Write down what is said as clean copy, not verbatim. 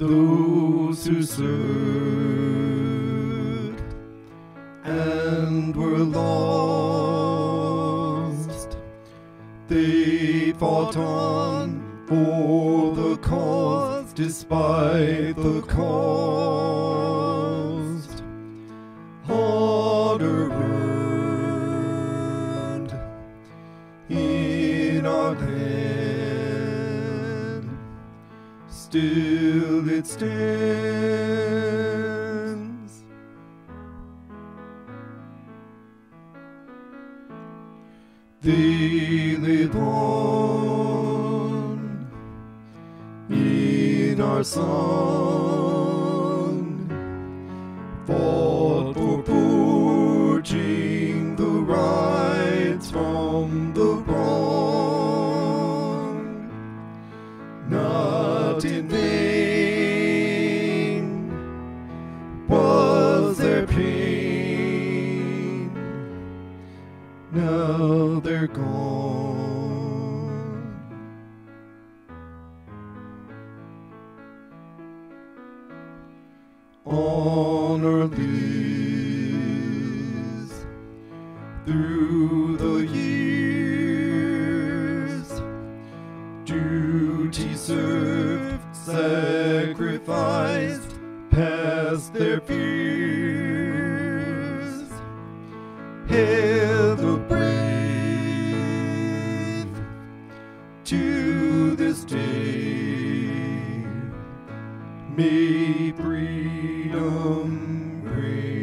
those who served and were lost. They fought on for the cause despite the cost. Honor earned in our land, still it stands. They live on in our song, fought for purging the rights from the wrong. Not in vain was their pain, now they're gone. Honor lives through the years, duty served, sacrificed, past their fears. Hail the brave to this day, may freedom reign.